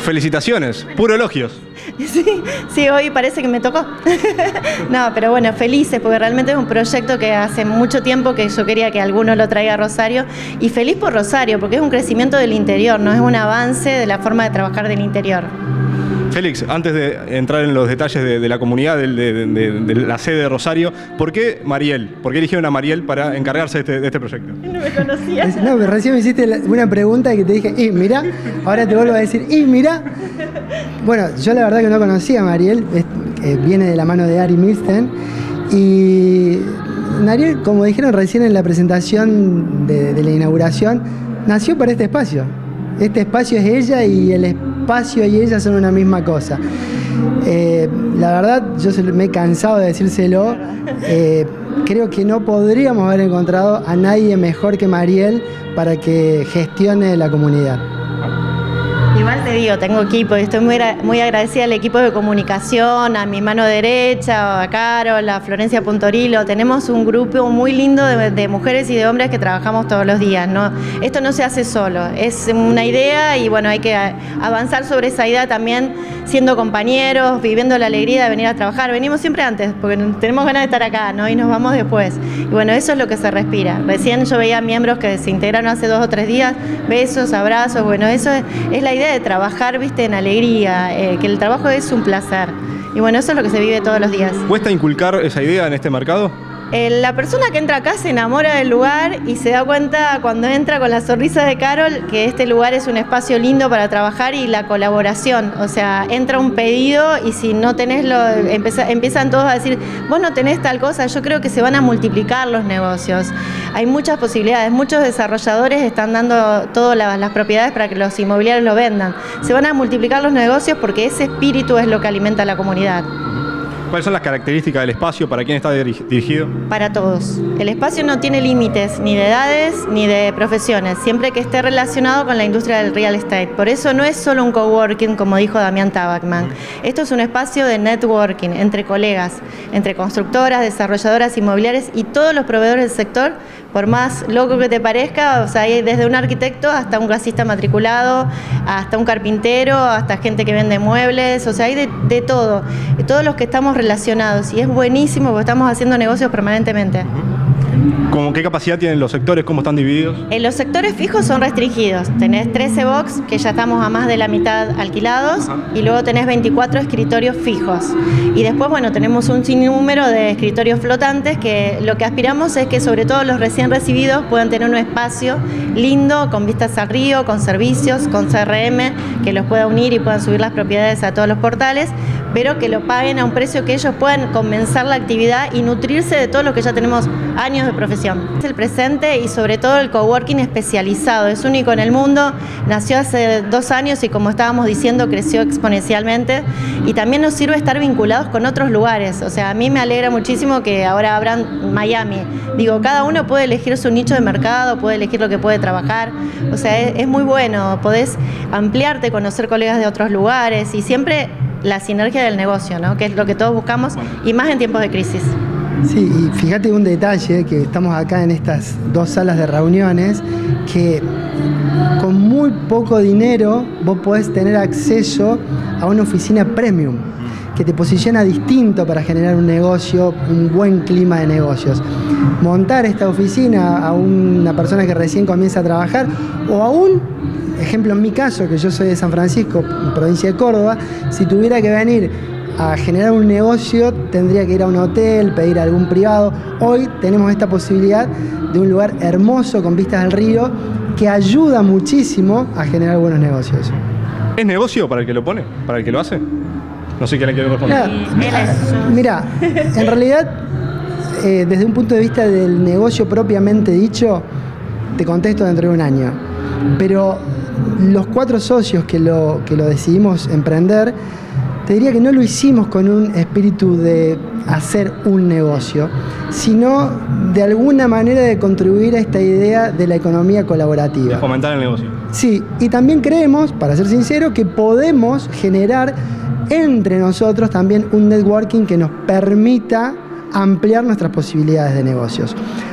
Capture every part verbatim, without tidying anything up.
felicitaciones, puro elogios. Sí, sí, hoy parece que me tocó. No, pero bueno, felices, porque realmente es un proyecto que hace mucho tiempo que yo quería que alguno lo traiga a Rosario. Y feliz por Rosario, porque es un crecimiento del interior, no es un avance de la forma de trabajar del interior. Félix, antes de entrar en los detalles de, de la comunidad, de, de, de, de la sede de Rosario, ¿por qué Mariel? ¿Por qué eligieron a Mariel para encargarse de este, de este proyecto? No me conocías. No, pero recién me hiciste una pregunta que te dije, y mira, ahora te vuelvo a decir, y mira. Bueno, yo la verdad que no conocía a Mariel, es, eh, viene de la mano de Ari Milsten, y Mariel, como dijeron recién en la presentación de, de la inauguración, nació para este espacio. Este espacio es ella y el espacio y ella son una misma cosa. Eh, la verdad, yo me he cansado de decírselo. Eh, creo que no podríamos haber encontrado a nadie mejor que Mariel para que gestione la comunidad. Igual te digo, tengo equipo y estoy muy, muy agradecida al equipo de comunicación, a mi mano derecha, a Carol, a Florencia Puntorilo. Tenemos un grupo muy lindo de, de mujeres y de hombres que trabajamos todos los días, ¿no? Esto no se hace solo, es una idea y bueno, hay que avanzar sobre esa idea también siendo compañeros, viviendo la alegría de venir a trabajar. Venimos siempre antes, porque tenemos ganas de estar acá, ¿no? Y nos vamos después. Y bueno, eso es lo que se respira. Recién yo veía miembros que se integraron hace dos o tres días, besos, abrazos, bueno, eso es, es la idea de trabajar, viste, en alegría, eh, que el trabajo es un placer. Y bueno, eso es lo que se vive todos los días. ¿Cuesta inculcar esa idea en este mercado? Eh, la persona que entra acá se enamora del lugar y se da cuenta cuando entra con la sonrisa de Carol que este lugar es un espacio lindo para trabajar y la colaboración. O sea, entra un pedido y si no tenés lo, empieza, empiezan todos a decir, vos no tenés tal cosa. Yo creo que se van a multiplicar los negocios. Hay muchas posibilidades, muchos desarrolladores están dando todas las, las propiedades para que los inmobiliarios lo vendan. Se van a multiplicar los negocios porque ese espíritu es lo que alimenta a la comunidad. ¿Cuáles son las características del espacio? ¿Para quién está dirigido? Para todos. El espacio no tiene límites ni de edades ni de profesiones, siempre que esté relacionado con la industria del real estate. Por eso no es solo un coworking, como dijo Damián Tabacman. Esto es un espacio de networking entre colegas, entre constructoras, desarrolladoras inmobiliarias y todos los proveedores del sector. Por más loco que te parezca, o sea, hay desde un arquitecto hasta un gasista matriculado, hasta un carpintero, hasta gente que vende muebles, o sea, hay de, de todo. Todos los que estamos relacionados y es buenísimo porque estamos haciendo negocios permanentemente. ¿Cómo, qué capacidad tienen los sectores? ¿Cómo están divididos? En los sectores fijos son restringidos. Tenés trece box, que ya estamos a más de la mitad alquilados, ajá, y luego tenés veinticuatro escritorios fijos. Y después, bueno, tenemos un sinnúmero de escritorios flotantes que lo que aspiramos es que sobre todo los recién recibidos puedan tener un espacio lindo, con vistas al río, con servicios, con C R M, que los pueda unir y puedan subir las propiedades a todos los portales, pero que lo paguen a un precio que ellos puedan comenzar la actividad y nutrirse de todo lo que ya tenemos años de profesión. Es el presente y sobre todo el coworking especializado, es único en el mundo, nació hace dos años y como estábamos diciendo creció exponencialmente y también nos sirve estar vinculados con otros lugares, o sea, a mí me alegra muchísimo que ahora abran Miami, digo, cada uno puede elegir su nicho de mercado, puede elegir lo que puede trabajar, o sea, es, es muy bueno, podés ampliarte, conocer colegas de otros lugares y siempre la sinergia del negocio, ¿no? Que es lo que todos buscamos y más en tiempos de crisis. Sí, y fíjate un detalle, que estamos acá en estas dos salas de reuniones, que con muy poco dinero vos podés tener acceso a una oficina premium, que te posiciona distinto para generar un negocio, un buen clima de negocios. Montar esta oficina a una persona que recién comienza a trabajar, o aún, ejemplo en mi caso, que yo soy de San Francisco, provincia de Córdoba, si tuviera que venir a generar un negocio, tendría que ir a un hotel, pedir a algún privado. Hoy tenemos esta posibilidad de un lugar hermoso con vistas al río que ayuda muchísimo a generar buenos negocios. ¿Es negocio para el que lo pone? ¿Para el que lo hace? No sé quién le quiere responder. Mira, en realidad, eh, desde un punto de vista del negocio propiamente dicho, te contesto dentro de un año. Pero los cuatro socios que lo, que lo decidimos emprender, te diría que no lo hicimos con un espíritu de hacer un negocio, sino de alguna manera de contribuir a esta idea de la economía colaborativa. De fomentar el negocio. Sí, y también creemos, para ser sincero, que podemos generar entre nosotros también un networking que nos permita ampliar nuestras posibilidades de negocios.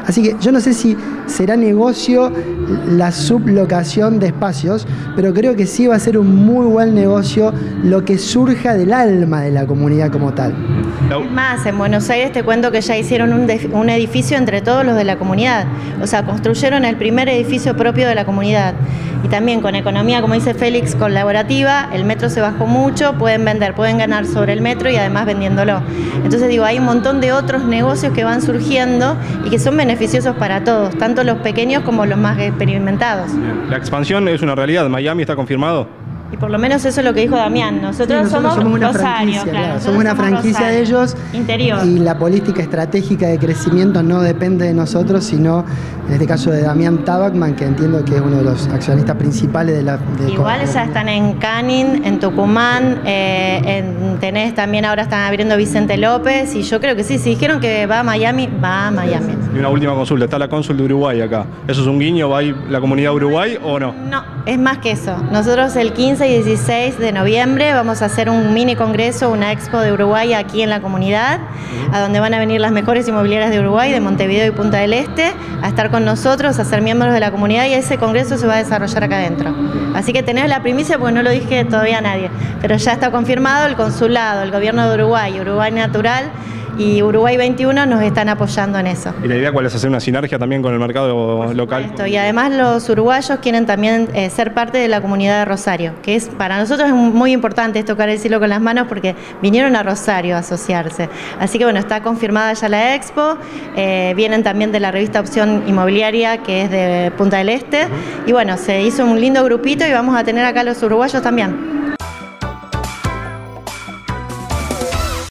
Así que yo no sé si será negocio la sublocación de espacios, pero creo que sí va a ser un muy buen negocio lo que surja del alma de la comunidad como tal. Es más, en Buenos Aires te cuento que ya hicieron un, un edificio entre todos los de la comunidad. O sea, construyeron el primer edificio propio de la comunidad. Y también con economía, como dice Félix, colaborativa, el metro se bajó mucho, pueden vender, pueden ganar sobre el metro y además vendiéndolo. Entonces digo, hay un montón de otros negocios que van surgiendo y que son beneficiosos para todos, tanto los pequeños como los más experimentados. La expansión es una realidad, Miami está confirmado. Y por lo menos eso es lo que dijo Damián. Nosotros, sí, nosotros somos, somos una Rosario, franquicia, claro, claro. Somos una franquicia Rosario, de ellos. Interior. Y la política estratégica de crecimiento no depende de nosotros, sino en este caso de Damián Tabacman, que entiendo que es uno de los accionistas principales de la... De Igual ya están en Canning, en Tucumán, eh, en, tenés también ahora están abriendo Vicente López, y yo creo que sí, si dijeron que va a Miami, va a Miami. Y una última consulta, está la cónsul de Uruguay acá. ¿Eso es un guiño? ¿Va a ir la comunidad de Uruguay o no? No, es más que eso. Nosotros el quince y dieciséis de noviembre vamos a hacer un mini congreso, una expo de Uruguay aquí en la comunidad, a donde van a venir las mejores inmobiliarias de Uruguay, de Montevideo y Punta del Este, a estar con nosotros, a ser miembros de la comunidad, y ese congreso se va a desarrollar acá adentro. Así que tenés la primicia, porque no lo dije todavía a nadie, pero ya está confirmado. El consulado, el gobierno de Uruguay, Uruguay Natural y Uruguay veintiuno nos están apoyando en eso. ¿Y la idea cuál es? ¿Hacer una sinergia también con el mercado local? Y además los uruguayos quieren también eh, ser parte de la comunidad de Rosario, que es para nosotros es muy importante esto, tocar el cielo con las manos, porque vinieron a Rosario a asociarse. Así que bueno, está confirmada ya la expo, eh, vienen también de la revista Opción Inmobiliaria, que es de Punta del Este, y bueno, se hizo un lindo grupito y vamos a tener acá los uruguayos también.